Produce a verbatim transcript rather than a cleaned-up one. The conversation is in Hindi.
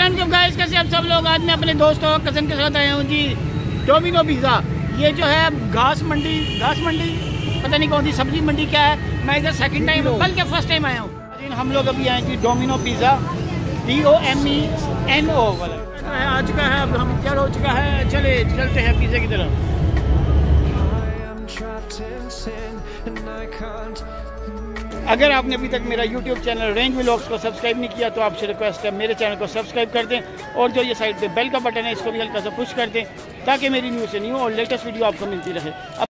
अस्सलाम गाइस, कैसे आप सब लोग। आज मैं अपने दोस्त और कज़न के साथ आया हूँ जी डोमिनो पिज़्ज़ा। ये जो है घास मंडी घास मंडी पता नहीं कौन सी सब्जी मंडी क्या है, मैं इधर सेकंड टाइम बल्कि फर्स्ट टाइम आया हूँ। हम लोग अभी आए जी Domino pizza, D O M I N O वाला है आ चुका है। अब हम क्या हो चुका है, चले चलते हैं पिज़्ज़ा की तरफ। अगर आपने अभी तक मेरा यूट्यूब चैनल रेंज व्लॉग्स को सब्सक्राइब नहीं किया तो आपसे रिक्वेस्ट है मेरे चैनल को सब्सक्राइब कर दें, और जो ये साइड पे बेल का बटन है इसको भी हल्का सा पुश कर दें ताकि मेरी न्यू से न्यू और लेटेस्ट वीडियो आपको मिलती रहे।